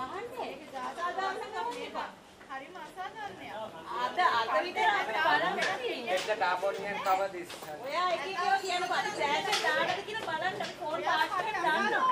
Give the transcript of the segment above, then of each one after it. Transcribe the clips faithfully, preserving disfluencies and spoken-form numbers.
වහන්නේ. ඒක සාධාරණ මේක. හරිම අසාධාරණයක්. අද අද විතර අපිට බලන්න තියෙන්නේ. Get the carbon and cover this. ඔයා එක එකව කියන පරි ෆ්ලෑෂ් එක දාන්නද කියලා බලන්න ෆෝන් පාස් කරලා දාන්න.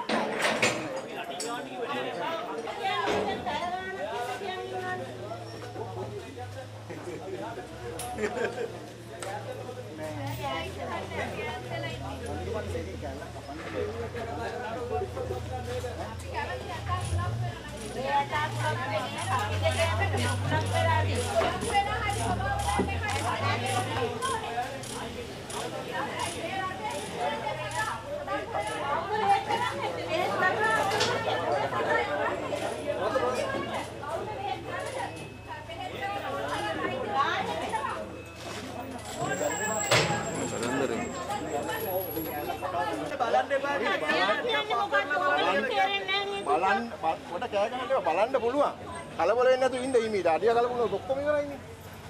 බලන්න පොඩ කෑ ගහන්න බලන්න පුළුවන්. කලබල වෙන්නේ නැතුව ඉන්න ඊමීට. අඩිය කලබල වුණොත් ඔක්කොම ඉවරයිනේ.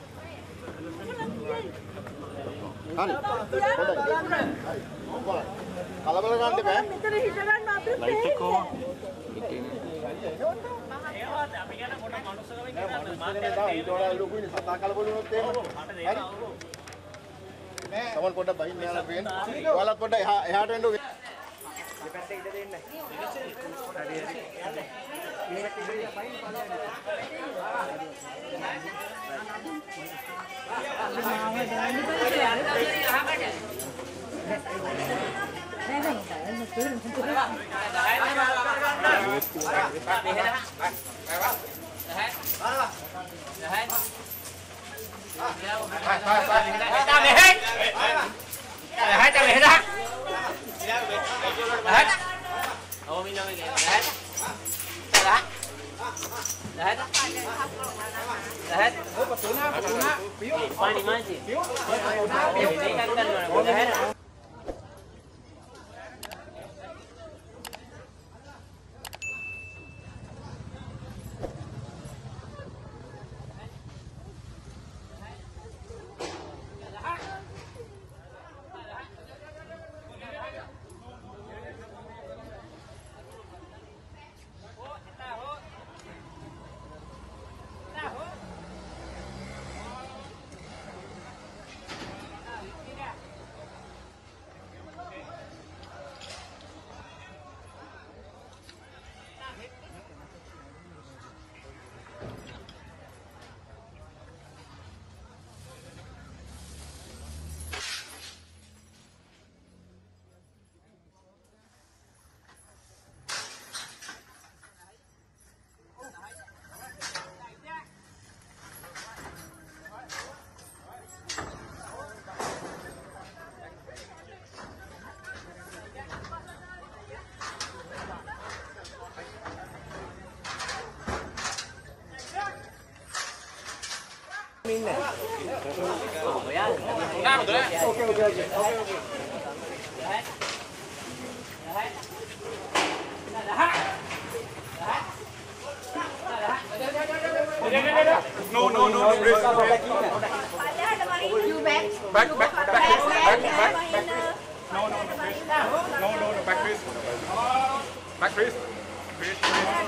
හරි. පොඩ්ඩක් කලබල ගන්න බෑ. මෙතන හිට ගන්න අපි ලයිට් එක කොහොම? ඒවත් අපි ගැන පොඩ මනුස්සකම කියන්නේ මාතේ දා ඊට වඩා ලොකුයිනේ සතා කලබල වුණොත් එහෙම. හරි. නෑ. තමන් පොඩ්ඩක් බහින්න යලා පේන්න. ඔයාලත් පොඩ්ඩක් එහාට එන්න ඕනේ. දෙපැත්තේ ඉඳ දෙන්න. හරි හරි. මේකට ඉඳලා පයින් බලන්න. Pani manji. No, no, no, no. You back. Back, back, back, back, back, back, back. No, no, no, please. No, no, no, back, please. Back, please. Please.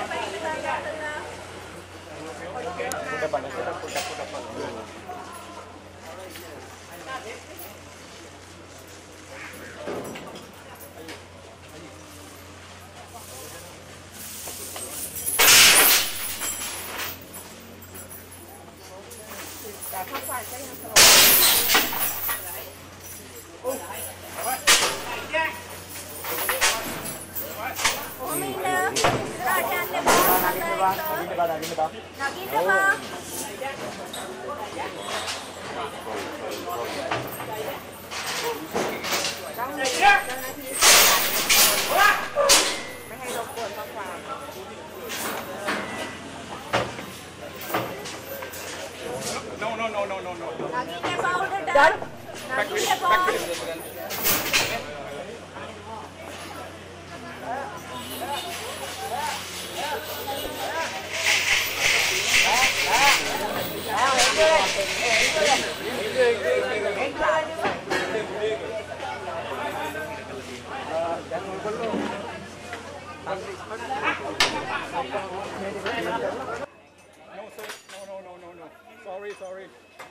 No, no, no, no, no, no. Done. Back, please. Back, please. No, sir. No, no, no, no, no. Sorry, sorry.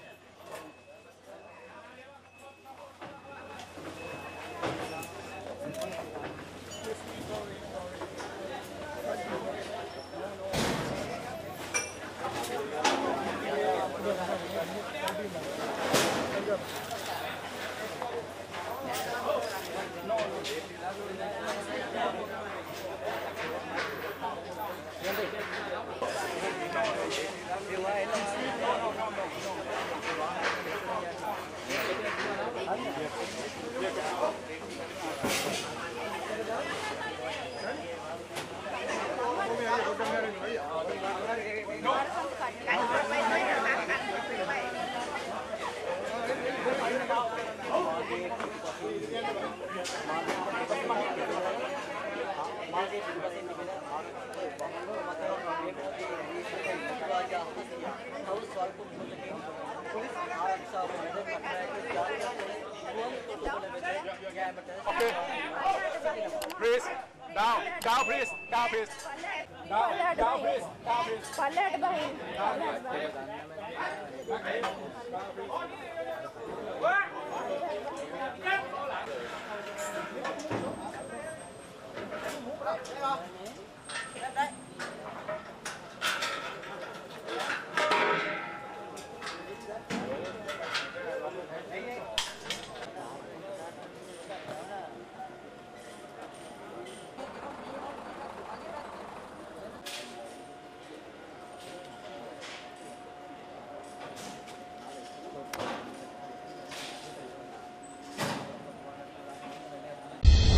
Okay. Please. Down. Down, please. Down, please. Down. Down, please. Down, please. පල්ලයට බහින්න.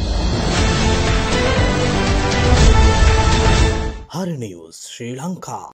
Hari News Sri Lanka